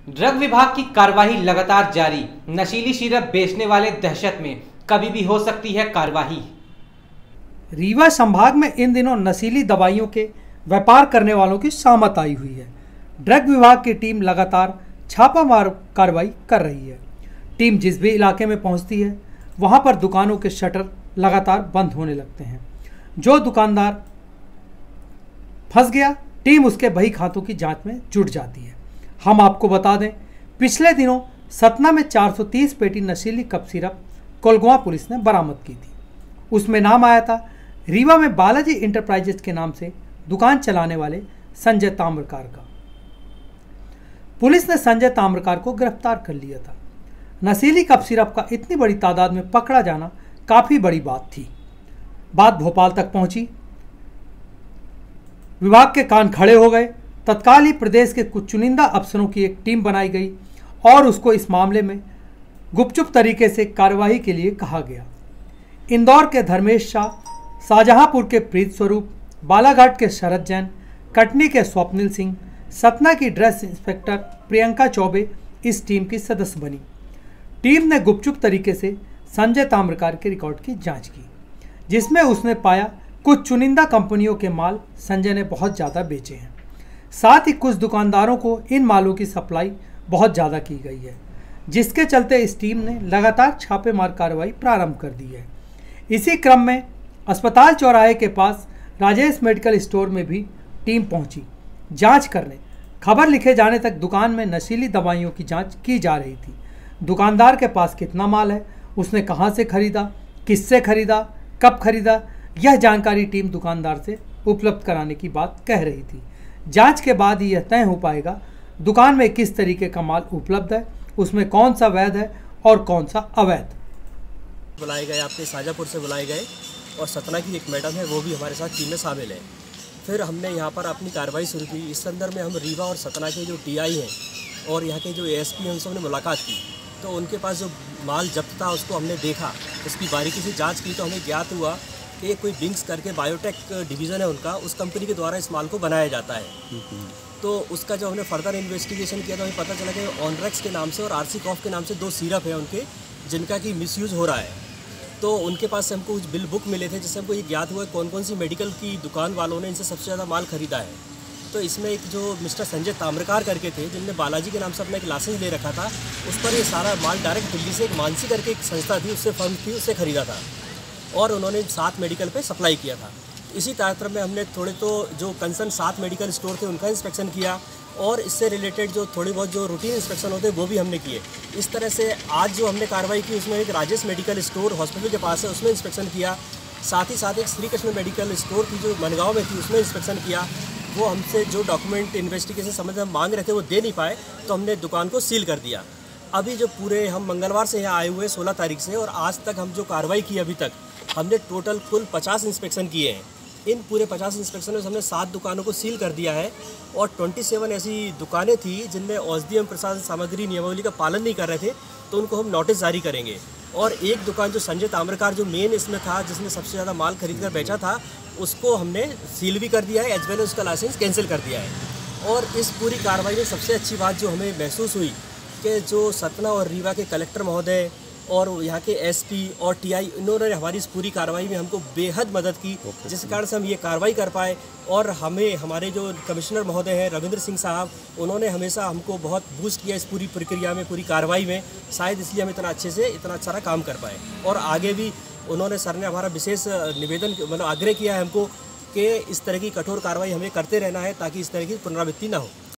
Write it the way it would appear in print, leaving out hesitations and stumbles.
Drug विभाग की कार्रवाई लगातार जारी। नशीली सिरप बेचने वाले दहशत में, कभी भी हो सकती है कार्रवाई। रीवा संभाग में इन दिनों नशीली दवाइयों के व्यापार करने वालों की शामत आई हुई है। ड्रग विभाग की टीम लगातार छापामार कार्रवाई कर रही है। टीम जिस भी इलाके में पहुंचती है वहां पर दुकानों के शटर लगातार बंद होने लगते हैं। जो दुकानदार फंस गया, टीम उसके बही खातों की जांच में जुट जाती है। हम आपको बता दें, पिछले दिनों सतना में 430 पेटी नशीली कप सिरप कोलगवा पुलिस ने बरामद की थी। उसमें नाम आया था रीवा में बालाजी इंटरप्राइजेज के नाम से दुकान चलाने वाले संजय ताम्रकार का। पुलिस ने संजय ताम्रकार को गिरफ्तार कर लिया था। नशीली कप सिरप का इतनी बड़ी तादाद में पकड़ा जाना काफी बड़ी बात थी। बात भोपाल तक पहुंची। विभाग के कान खड़े हो गए। तत्काल ही प्रदेश के कुछ चुनिंदा अफसरों की एक टीम बनाई गई और उसको इस मामले में गुपचुप तरीके से कार्रवाई के लिए कहा गया। इंदौर के धर्मेश शाह, शाहजहांपुर के प्रीत स्वरूप, बालाघाट के शरद जैन, कटनी के स्वप्निल सिंह, सतना की ड्रेस इंस्पेक्टर प्रियंका चौबे इस टीम की सदस्य बनी। टीम ने गुपचुप तरीके से संजय ताम्रकार के रिकॉर्ड की जांच की, जिसमें उसने पाया कुछ चुनिंदा कंपनियों के माल संजय ने बहुत ज़्यादा बेचे हैं। साथ ही कुछ दुकानदारों को इन मालों की सप्लाई बहुत ज़्यादा की गई है, जिसके चलते इस टीम ने लगातार छापेमार कार्रवाई प्रारंभ कर दी है। इसी क्रम में अस्पताल चौराहे के पास राजेश मेडिकल स्टोर में भी टीम पहुंची जांच करने। खबर लिखे जाने तक दुकान में नशीली दवाइयों की जांच की जा रही थी। दुकानदार के पास कितना माल है, उसने कहां से खरीदा, किससे खरीदा, कब खरीदा, यह जानकारी टीम दुकानदार से उपलब्ध कराने की बात कह रही थी। जांच के बाद ही यह तय हो पाएगा दुकान में किस तरीके का माल उपलब्ध है, उसमें कौन सा वैध है और कौन सा अवैध। बुलाए गए, आपके शाहजहांपुर से बुलाए गए और सतना की एक मैडम है, वो भी हमारे साथ टीम में शामिल है। फिर हमने यहाँ पर अपनी कार्रवाई शुरू की। इस संदर्भ में हम रीवा और सतना के जो टीआई हैं और यहाँ के जो एएसपी हैं उनसे हमने मुलाकात की। तो उनके पास जो माल जब्त था उसको हमने देखा, उसकी बारीकी से जाँच की तो हमें ज्ञात हुआ कि कोई बिंग्स करके बायोटेक डिवीज़न है उनका, उस कंपनी के द्वारा इस माल को बनाया जाता है। तो उसका जब हमने फर्दर इन्वेस्टिगेशन किया तो हमें पता चला कि ऑनरेक्स के नाम से और आरसी कॉफ के नाम से दो सिरप है उनके, जिनका कि मिसयूज़ हो रहा है। तो उनके पास से हमको कुछ बिल बुक मिले थे, जिससे हमको ये ज्ञात हुआ कौन कौन सी मेडिकल की दुकान वालों ने इनसे सबसे ज़्यादा माल खरीदा है। तो इसमें एक जो मिस्टर संजय ताम्रकार करके थे, जिनने बालाजी के नाम से अपना एक लाइसेंस ले रखा था, उस पर ये सारा माल डायरेक्ट दिल्ली से एक मानसी करके एक संस्था थी, उससे फर्म थी, उससे खरीदा था और उन्होंने 7 मेडिकल पे सप्लाई किया था। इसी कार्यक्रम में हमने थोड़े तो जो कंसर्न 7 मेडिकल स्टोर थे उनका इंस्पेक्शन किया और इससे रिलेटेड जो थोड़ी बहुत जो रूटीन इंस्पेक्शन होते हैं वो भी हमने किए। इस तरह से आज जो हमने कार्रवाई की उसमें एक राजेश मेडिकल स्टोर हॉस्पिटल के पास है, उसमें इंस्पेक्शन किया। साथ ही साथ एक श्री कृष्ण मेडिकल स्टोर थी जो मनगांव में थी, उसमें इंस्पेक्शन किया। वो हमसे जो डॉक्यूमेंट इन्वेस्टिगेशन समझ हम मांग रहे थे वो दे नहीं पाए, तो हमने दुकान को सील कर दिया। अभी जो पूरे हम मंगलवार से यहाँ आए हुए 16 तारीख से, और आज तक हम जो कार्रवाई की अभी तक हमने टोटल कुल 50 इंस्पेक्शन किए हैं। इन पूरे 50 इंस्पेक्शन में हमने 7 दुकानों को सील कर दिया है और 27 ऐसी दुकानें थी जिनमें औषधि एवं प्रसाधन सामग्री नियमावली का पालन नहीं कर रहे थे, तो उनको हम नोटिस जारी करेंगे। और एक दुकान जो संजय ताम्रकार जो मेन इसमें था, जिसने सबसे ज़्यादा माल खरीद कर बेचा था, उसको हमने सील भी कर दिया है, एज वेल उसका लाइसेंस कैंसिल कर दिया है। और इस पूरी कार्रवाई में सबसे अच्छी बात जो हमें महसूस हुई कि जो सतना और रीवा के कलेक्टर महोदय और यहाँ के एसपी और टीआई, इन्होंने हमारी इस पूरी कार्रवाई में हमको बेहद मदद की, जिस कारण से हम ये कार्रवाई कर पाए। और हमें हमारे जो कमिश्नर महोदय हैं रविंद्र सिंह साहब, उन्होंने हमेशा हमको बहुत बूस्ट किया इस पूरी प्रक्रिया में, पूरी कार्रवाई में। शायद इसलिए हम इतना अच्छे से इतना सारा काम कर पाए। और आगे भी उन्होंने, सर ने हमारा विशेष निवेदन मतलब आग्रह किया है हमको कि इस तरह की कठोर कार्रवाई हमें करते रहना है ताकि इस तरह की पुनरावृत्ति ना हो।